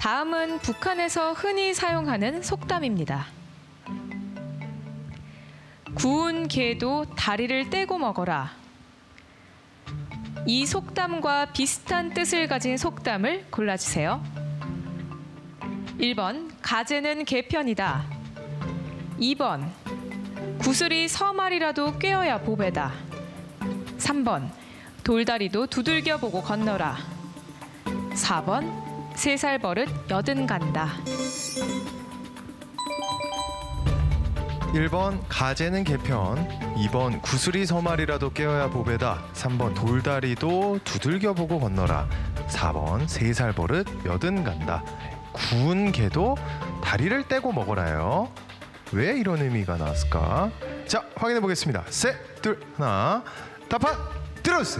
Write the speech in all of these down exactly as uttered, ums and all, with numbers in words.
다음은 북한에서 흔히 사용하는 속담입니다. 구운 개도 다리를 떼고 먹어라. 이 속담과 비슷한 뜻을 가진 속담을 골라주세요. 일 번 가재는 개편이다. 이 번 구슬이 서말이라도 꿰어야 보배다. 삼 번 돌다리도 두들겨 보고 건너라. 사 번 세 살 버릇 여든 간다. 일 번 가재는 개편, 이 번 구슬이 서말이라도 깨어야 보배다, 삼 번 돌다리도 두들겨 보고 건너라, 사 번 세 살 버릇 여든 간다. 구운 개도 다리를 떼고 먹어라요. 왜 이런 의미가 나왔을까? 자, 확인해 보겠습니다. 셋, 둘, 하나. 답판 들어주세요.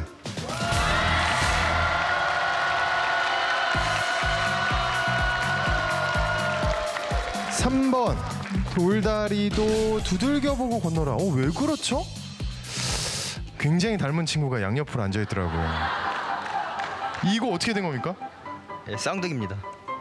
삼 번 돌다리도 두들겨보고 건너라. 어, 왜 그렇죠? 굉장히 닮은 친구가 양옆으로 앉아있더라고요. 이거 어떻게 된 겁니까? 네, 쌍둥이입니다.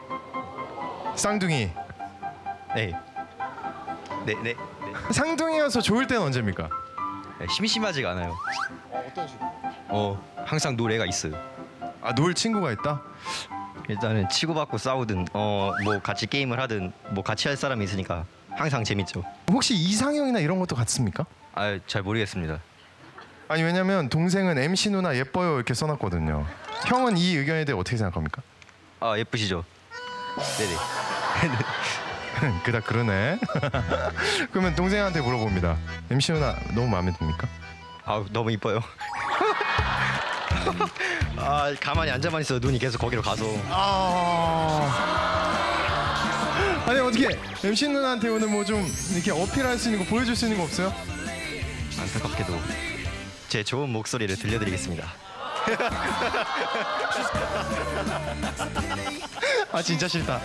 쌍둥이. 네. 네, 네, 네. 쌍둥이여서 좋을 때는 언제입니까? 네, 심심하지가 않아요. 어, 어떤 식으로? 어, 항상 노래가 있어요. 아, 놀 친구가 있다? 일단은 치고받고 싸우든 어 뭐 같이 게임을 하든 뭐 같이 할 사람이 있으니까 항상 재밌죠. 혹시 이상형이나 이런 것도 같습니까? 아, 잘 모르겠습니다. 아니, 왜냐면 동생은 엠씨 누나 예뻐요 이렇게 써놨거든요. 형은 이 의견에 대해 어떻게 생각합니까? 아, 예쁘시죠? 네네. 그닥 그러네. 그러면 동생한테 물어봅니다. 엠씨 누나 너무 마음에 듭니까? 아, 너무 이뻐요. 아, 가만히 앉아만 있어도 눈이 계속 거기로 가서. 아... 아니, 어떻게 엠씨 누나한테 오늘 뭐 좀 이렇게 어필할 수 있는 거, 보여줄 수 있는 거 없어요? 안타깝게도 제 좋은 목소리를 들려드리겠습니다. 아, 진짜 싫다.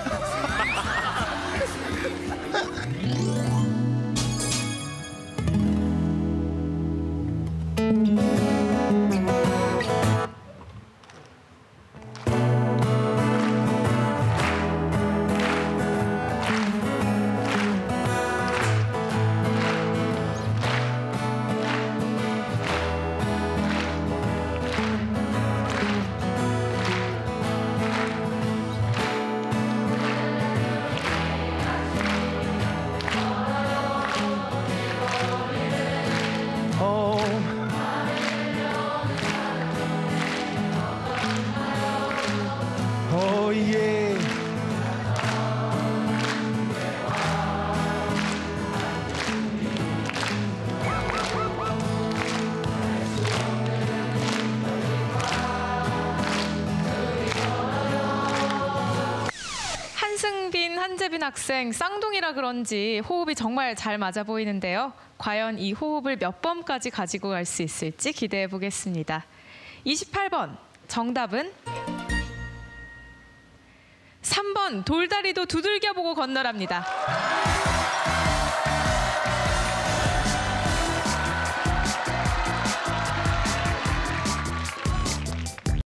한승빈, 한재빈 학생, 쌍둥이라 그런지 호흡이 정말 잘 맞아 보이는데요. 과연 이 호흡을 몇 번까지 가지고 갈 수 있을지 기대해 보겠습니다. 이십팔 번 정답은 삼 번 돌다리도 두들겨 보고 건너랍니다.